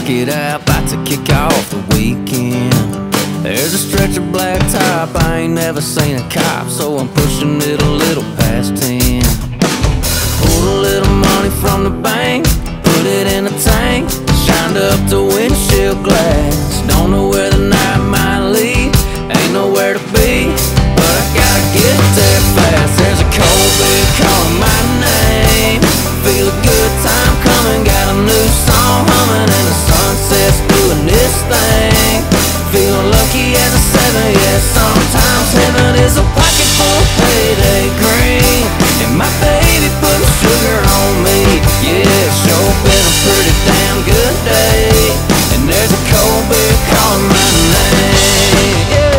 it out, about to kick off the weekend. There's a stretch of black top, I ain't never seen a cop, so I'm pushing it a little past 10. Pulled a little money from the bank, put it in a tank, shined up the windshield glass. Don't know where the night might lead, ain't nowhere to be, but I gotta get there fast. There's a cold beer calling my name, feel a good time coming, got a new song humming, and the sunset's doing this thing. Feeling lucky as a 7, yeah, sometimes heaven is a pocket full of payday green, and my baby putting sugar on me. Yeah, it's sure been a pretty damn good day, and there's a cold beer calling my name. Yeah.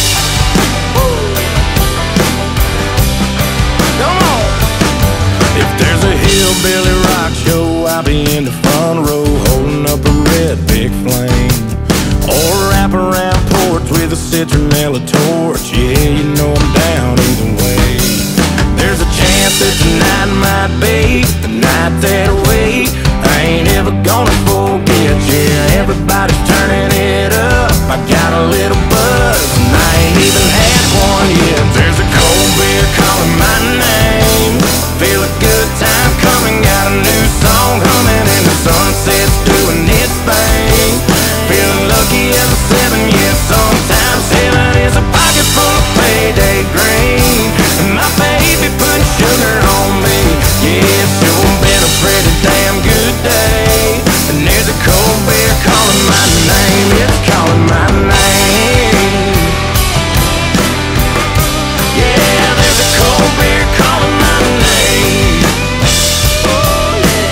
Come on. If there's a hillbilly rock show, I'll be in the front row holding up a red big flame, or wrap around porch with a citronella torch. Yeah, you know I'm down either way. There's a chance that tonight might be the night that we ain't ever gonna forget. Yeah, everybody's turning it up, I got a little buzz and I ain't even had one yet. There's a cold beer calling my name, feel a good time coming, got a new song humming, and the sunset's doing its thing. Feeling lucky as a 7, yeah, sometimes heaven is a pocket full of payday green, and my baby putting sugar on me. Yeah, it's sure been a pretty damn good day, and there's a cold beer calling my name, it's calling my name. Yeah, there's a cold beer calling my name. Oh,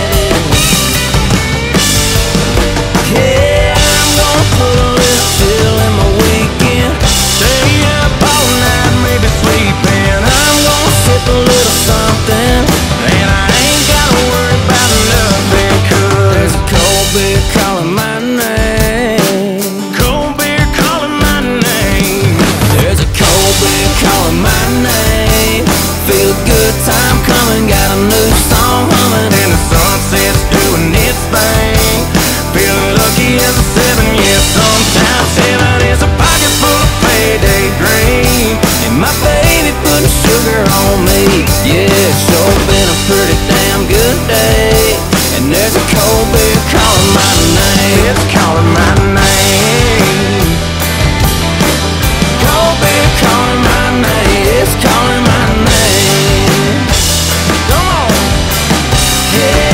yeah. Yeah, I'm gonna put a little chill in my weekend, stay up all night, maybe sleeping. I'm gonna sip a little something, and I ain't gotta worry about nothing, 'cause there's a cold beer calling my name. Cold beer calling my name. There's a cold beer calling my name, feel a good time coming, got a new song humming, and the sunset's doing its thing. Feeling lucky as a 7, yeah, sometimes heaven is a pocket full of payday green, and my baby putting sugar on me. Yeah, it's sure been a pretty damn good day, and there's a cold beer calling my name, it's calling my name. Cold beer calling my name, it's calling my name. Come on. Yeah.